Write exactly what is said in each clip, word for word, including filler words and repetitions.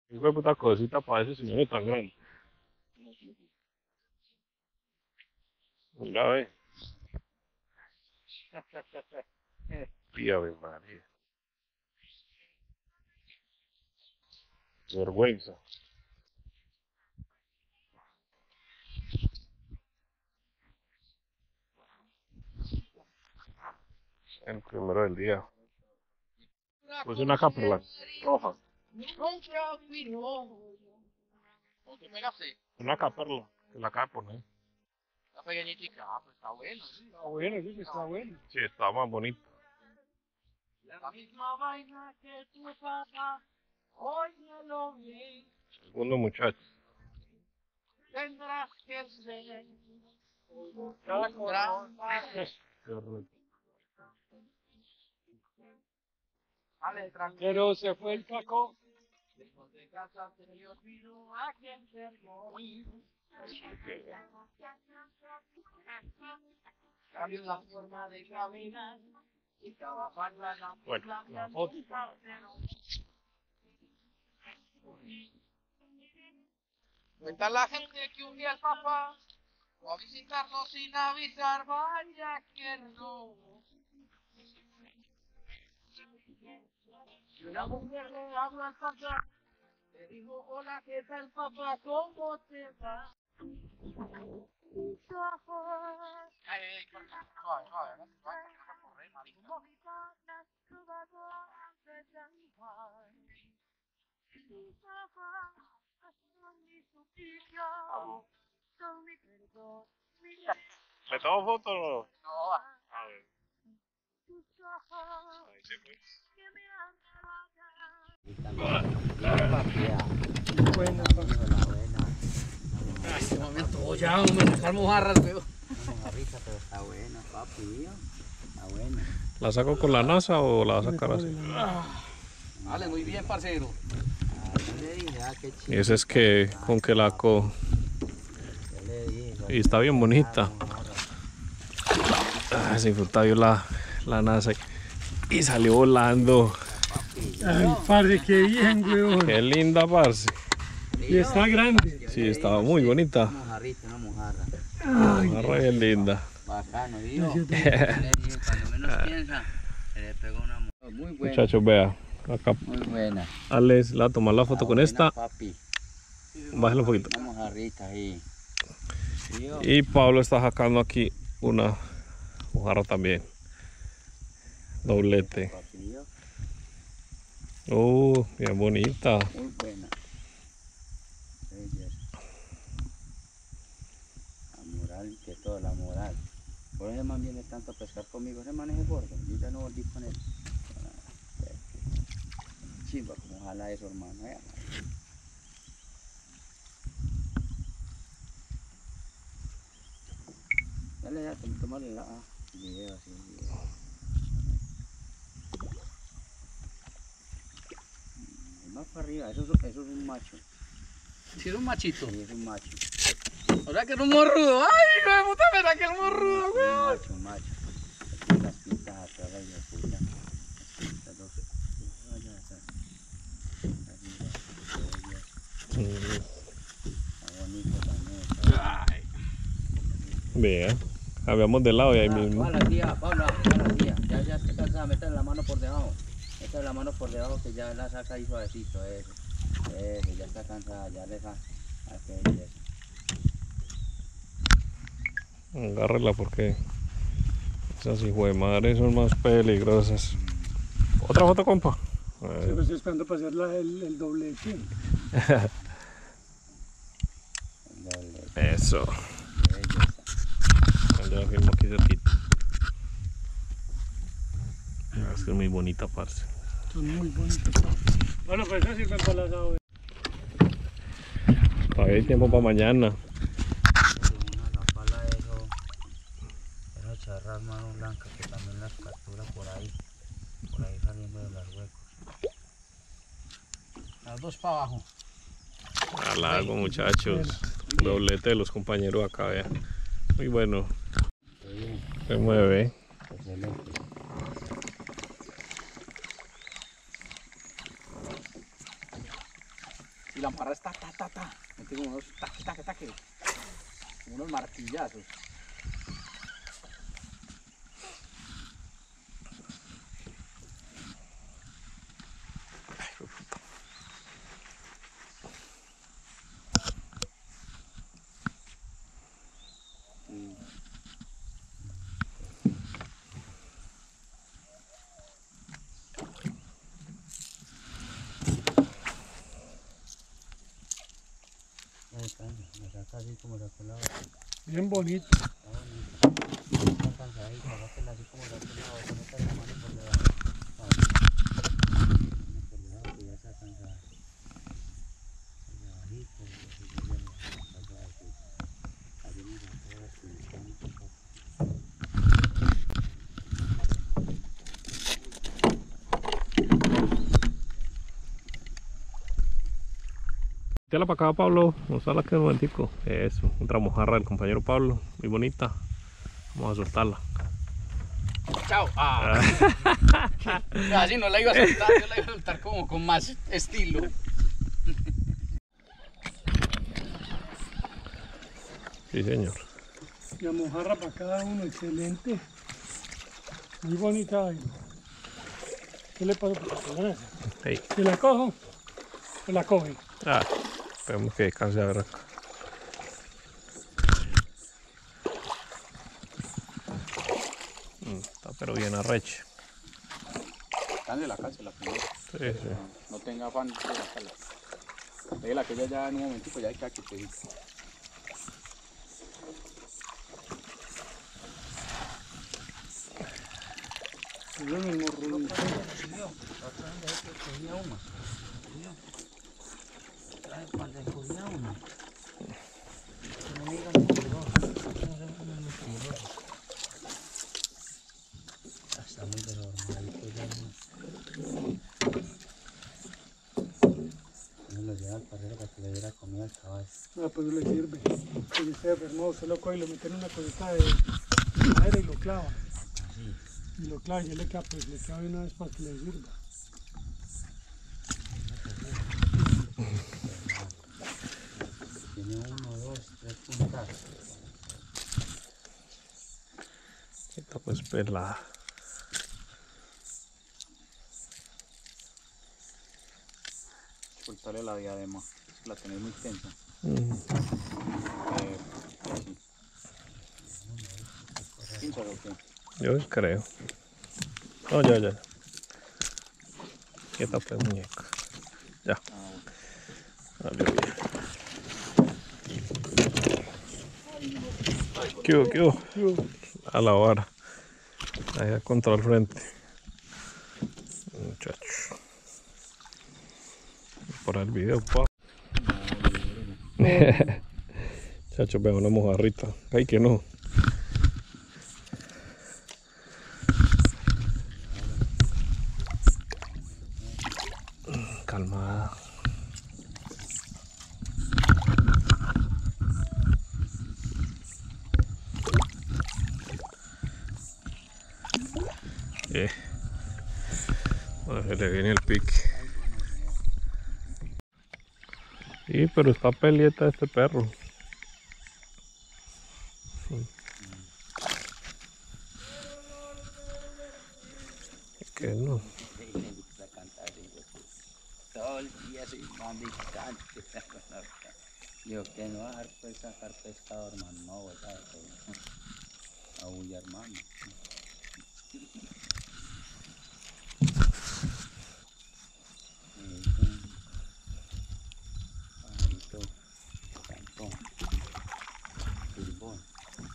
Hijo de puta cosita para ese señor tan grande. Mira, ve. Tía, ve, María. Vergüenza. El primero del día. Puse una cápsula roja. Una cápsula que la acaba de poner. La pequeñitica, ah, pues está bueno. Está bueno, sí que está bueno. Sí, está más bonito. La misma vaina que tu papá, óyelo bien, Segundo muchacho. tendrás que ser Cada un gran padre. Vale, tranquilo. Pero se fue el caco. Lejos de casa se le olvidó a quien se morir. Cambió la forma de caminar y cada palabra la Bueno, la foto. Cuenta la gente que un día el papá fue a visitarlo sin avisar, vaya que no. Y una mujer le habló al papá, le dijo, hola, ¿qué tal papá? ¿Cómo te va? Ay, ay, ay, suave, suave, ¿no? Suave, que no se corre, marico. ¿Le tomo foto o no? No, va. A ver. Ahí se fue. Bueno, En este momento ya vamos a sacar mojarras, weón. Una mojarrita, pero está buena, papi, ¿vio? Está buena. ¿La saco con la NASA o la vas a sacar así? Vale, muy bien, parcero. Ah, yo le dije, ah, qué chido. Y ese es que con que la co. Yo le dije. Y está bien bonita. Ah, se disfruta yo la, la NASA y salió volando. ay, parce, qué bien, weón. Qué linda, parce. Y está grande. Sí, estaba muy bonita. Una mojarrita, una mojarra. Una re linda. Bacano, ¿vio? Yo Yo te- le dije, cuando menos piensa, se le pegó una mojarra. Muy buena. Muchachos, vea. Acá Muy buena. Alex la va a tomar la foto Está con buena, esta. papi. Bájalo un poquito. Una mojarrita ahí. ¿Vio? Y Pablo está sacando aquí una mojarra también. Doblete. Papi, ¿vio? Uh, bien bonita. Muy buena. Belleza. La moral, que todo, la moral. Por eso el man viene tanto a pescar conmigo. Ese man es gordo. Yo ya no volví con él. Chimba, como ojalá eso, hermano. eh. Dale, ya, tom- tómale la ah, video así, video. Mm, Más para arriba, eso, es- eso es un macho. Si era un machito. Sí, es un macho. O sea que era un morrudo. Ay, hijo de puta, me saqué el morrudo, Un weón. macho, un macho. Aquí las pintas atrás, ahí de puta. Las pintas dos. Allá atrás. Arriba, bellas. Está bonito también. Está Vea. Cambiamos de lado y ahí bonito. mismo. Va la tía, Paula, va la tía. Ya, ya está cansada, métale la mano por debajo. Métale la mano por debajo que ya la saca ahí suavecito, eso. Eso, ya está cansada, ya deja. Aquello, eso. Agárrela porque esas hijos de madre son más peligrosas. ¿Otra foto, compa? A Sí, ver. pues estoy esperando para hacer la- el, el doblete. Doble, Eso. belleza. Ya firmo aquí cerquita. Ah, es que es muy bonita, parce. Son muy bonitos. Bueno, pues eso sirven para el asado. Todavía hay tiempo para mañana. Una la pala de eso, esa charra mano blanca que también las captura por ahí, por ahí saliendo de los huecos. Las dos para abajo. Al lago, muchachos. Doblete de los compañeros acá, vea. Muy bueno. Qué bien, Se mueve. excelente. Y la amarra está ta, ta, ta. Mete como unos taque, taque, taque. Como unos martillazos. Me saca así como sacó la Bien bonito. está bonito. Está cansadita, sáquela así como sacó la otra, meta la mano por debajo. Vamos. Mano por debajo que ya está cansada. Por debajito, y así ya le está suavecito. Así me sacó las pinzas. Tela para acá, Pablo. Mostrarla aquí un momentico. Eso, otra mojarra del compañero Pablo. Muy bonita. Vamos a soltarla. Chao. Ah. Así no la iba a soltar, yo la iba a soltar como con más estilo. Sí, señor. La mojarra para cada uno, excelente. Muy bonita vaina. ¿Qué le pasa por la cabeza? Hey. ¿Se la cojo? ¿O la coge? Ah, esperemos que descanse a ver acá. Mm, está pero bien arrecha. Cánsela, cánsela primero. Sí, sí. No tenga afán de sacarla. Déjela que ella ya en un momentico ya hay que quietecita. No, no, no, no. Cuando cogía uno, no me digan por está muy desordenadito ya. No lo lleva al parrero para que le diera comida al caballo. Ah, pues no le sirve. Si esté enfermo, se lo coge y lo mete en una cosita de madera y lo clava. Así. Y lo clava y ya le queda, pues le queda de una vez para que le sirva. Tiene uno, dos, tres puntas. Esta pues pelada. Soltarle la diadema, es que la tenés muy tensa. Mm. Eh, así. ¿Pinchas o qué? Yo creo. No, ya, ya. Quieta pues, muñeca. Ya. Ah, bueno. Salió bien. ¿Qué hubo, qué hubo? A la vara. Allá contra el frente. Muchacho. Por el video, pa. Chacho, veo una mojarrita. Ay, que no. Calmada. Eh. A ver, le viene el pique. Sí, pero está pelieta este perro. Sí. Que no. Le gusta cantar, todo el día se manda y canta. Digo, que no va a dejar pues sacar pescado, hermano, no, voy a todo. A huir, hermano. Pajarito, cantón, turbón.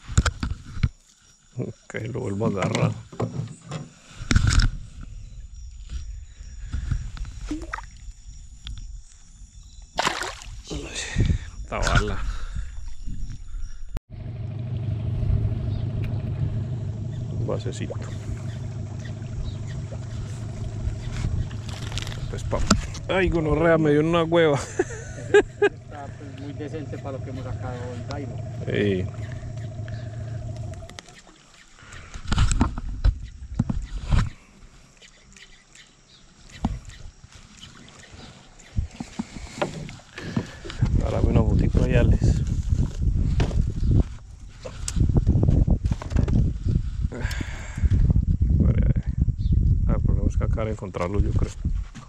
Que lo vuelvo a agarrar. Esta bala. Un basecito. Pues pa. Ay, gonorrea, me dio una hueva. Está pues, muy decente para lo que hemos sacado el Dairo. Sí. royales. Ah, el problema es que acá de encontrarlo, yo creo.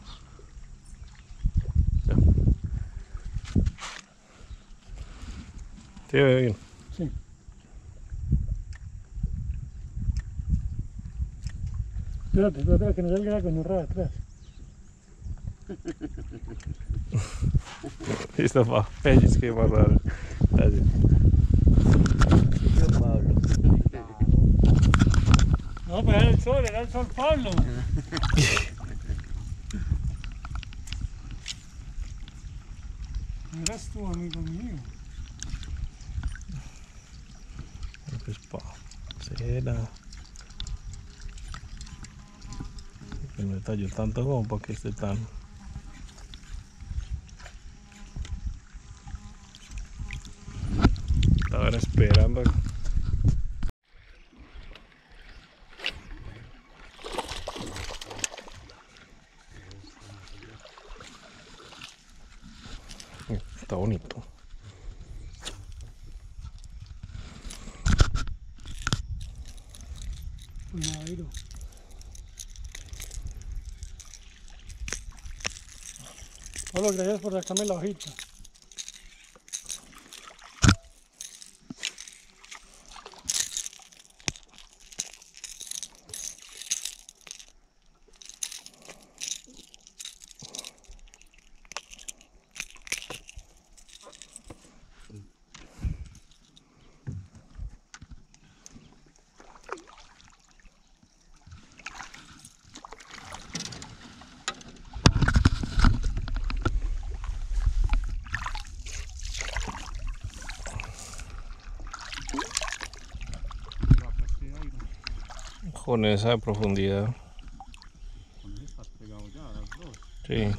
Ya. Sí, ve bien. Sí. Espérate, espérate, que no salga la conorra atrás. Listo, pa. Es que más raro. Gracias. Yo, Pablo. No, pues era el sol, era el sol Pablo. Eras tú, amigo mío. Pues pa. Será. Que no detalló tanto como para que esté tan. Estaba esperando. Está bonito. Pues madero. Pablo, gracias por sacarme la hojita. Con esa profundidad. Con eso estás pegado ya, las dos. Sí.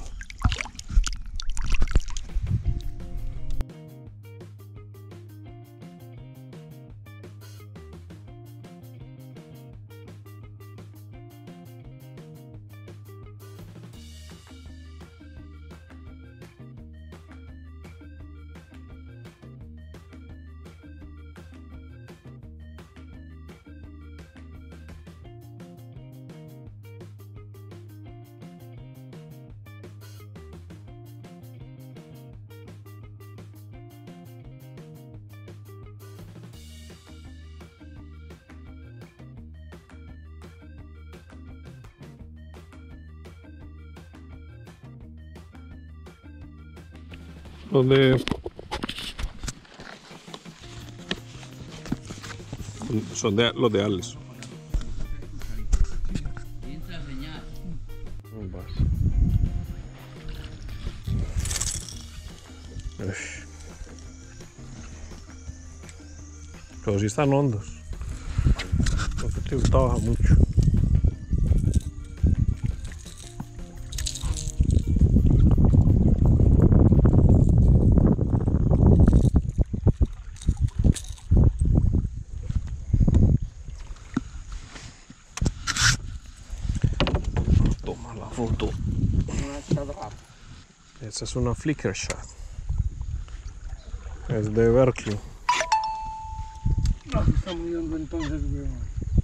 Los de son de los de Alex. Entra señal. Pero sí están hondos. Porque te gusta baja mucho. Toma la foto. Esa es una Flickr shot. Es de Berkeley. No, está muy hondo entonces, weón.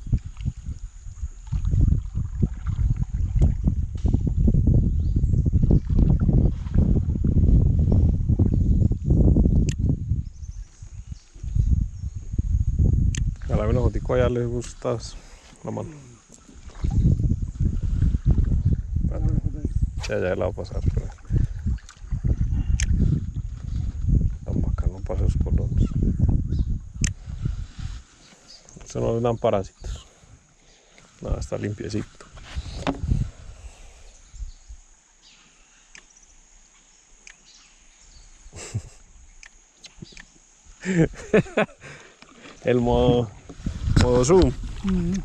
A la menos a ya les gusta la mano. Ya, ya la va a pasar. Pero... tan bacano para esos colores. Eso no les dan parásitos. Nada, está limpiecito. El modo, modo zoom. Mm-hmm.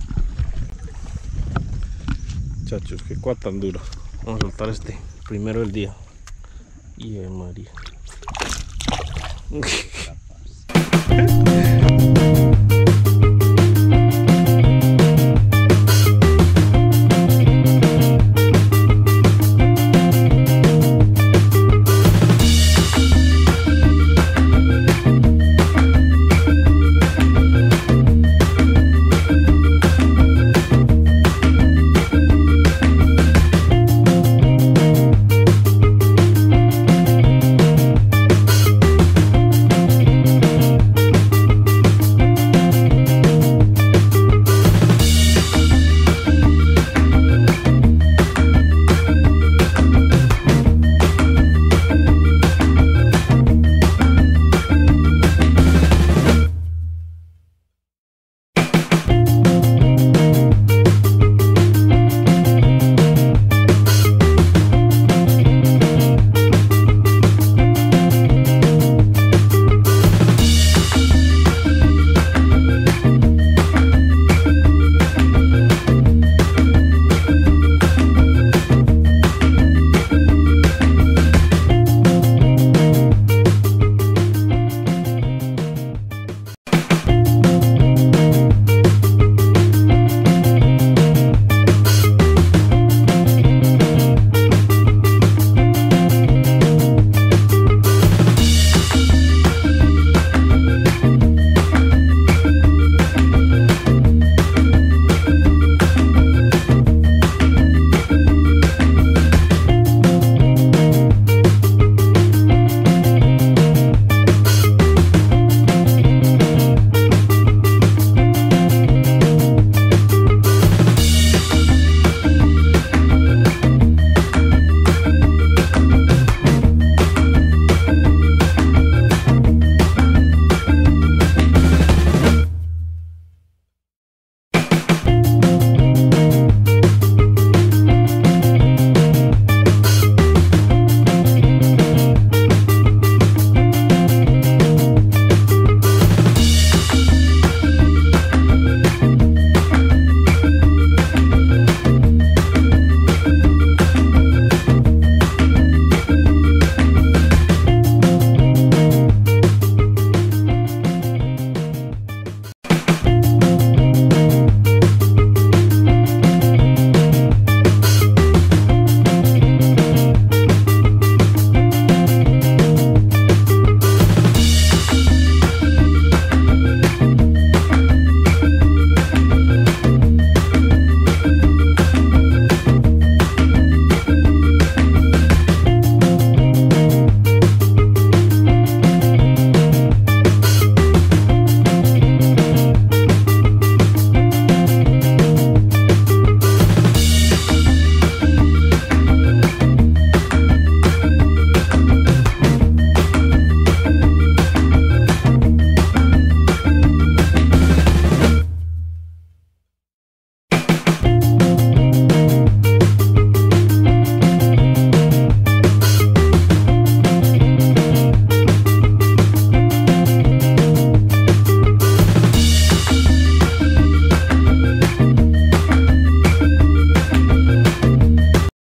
Muchachos, qué cuá tan duro. Vamos a soltar este primero del día. Y María.